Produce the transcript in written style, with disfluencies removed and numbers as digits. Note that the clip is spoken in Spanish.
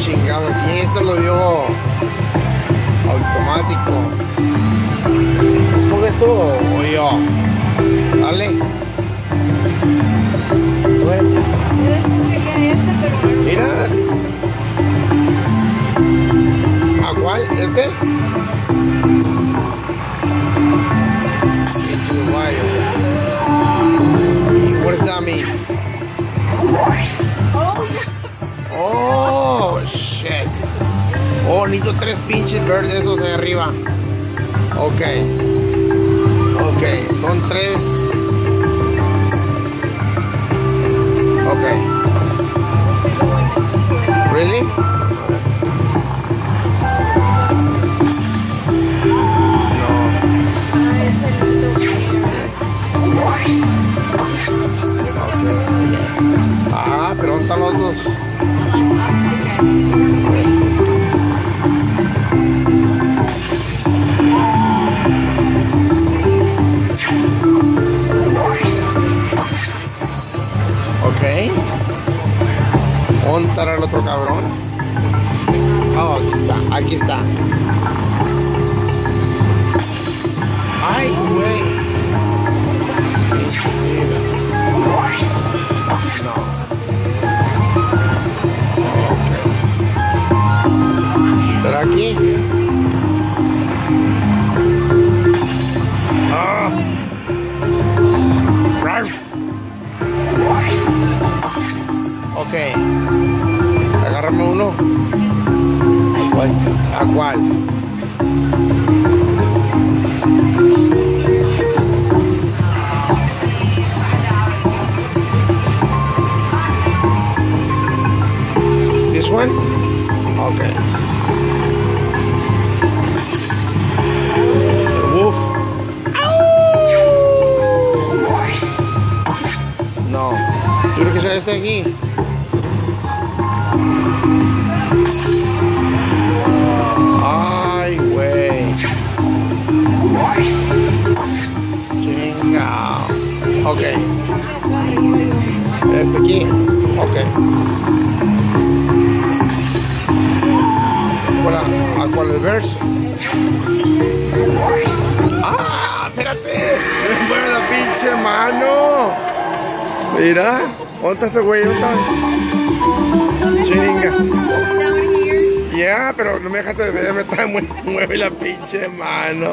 chingado, aquí esto lo dio automático. ¿Escoges tú o yo? Dale. Mira. ¿A cuál? ¿Este? Into the wire. What does that mean? Oh, shit. Oh, necesito 3 pinches verdes esos de arriba. Ok. Ok, son 3. Ok. Really? Ah, pero ¿dónde están los dos? Ok. ¿Dónde estará el otro cabrón? Oh, aquí está, aquí está. Ay, güey. No. ¿Estará aquí? Ah. Ok. Agárrame uno. ¿A cuál? This one? Okay. Woof. No. Yo creo que sea este aquí. Ay, güey. Chinga. Ok. Este aquí. Ok. ¿A cuál es verso? ¡Ah! ¡Espérate! ¡Me mueve la pinche mano! Mira. ¿Dónde está este güey? ¿Dónde está? Chinga. Ya, pero no me dejaste de ver, me está mueve la pinche mano.